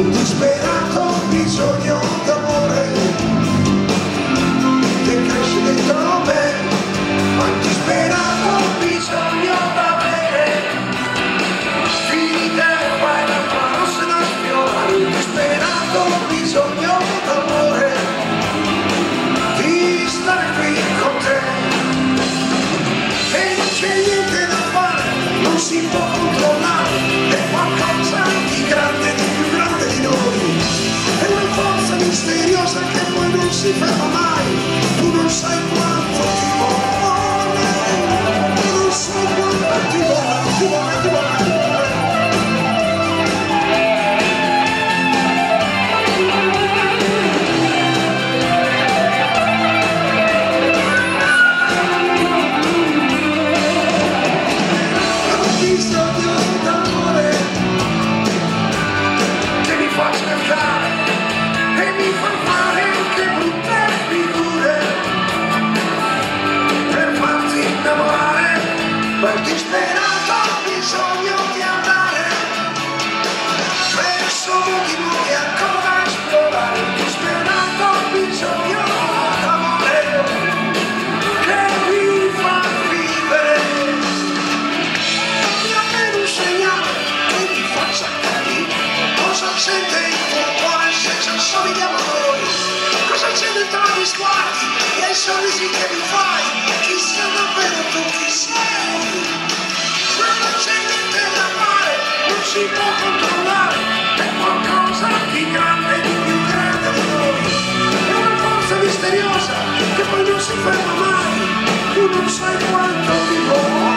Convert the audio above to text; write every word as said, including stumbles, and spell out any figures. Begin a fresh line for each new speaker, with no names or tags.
un disperato bisogno d'amore che cresce dentro me, un disperato bisogno d'avere finite poi la mano se la sfiora, un disperato bisogno d'amore di stare qui con te, e non c'è niente da fare, non si può controllare, è qualcosa di grande, di più grande di noi, è una forza misteriosa che poi non si ferma mai, tu non sai quanto ti vuole, tu non sai quanto ti vuole, ti vuole, ti vuole. Quel disperato bisogno di andare verso di lui ancora esplorare, il disperato bisogno d'amore che mi fa vivere, dammi almeno un segnale che mi faccia capire cosa sente il tuo cuore senza soli di amore, cosa c'è dentro gli sguardi e i sorrisi che mi fai, chi sei davvero tu, chi sei? Si può controllare, è qualcosa di grande, di più grande di noi, è una forza misteriosa che poi non si ferma mai, tu non sai quanto ti vuole.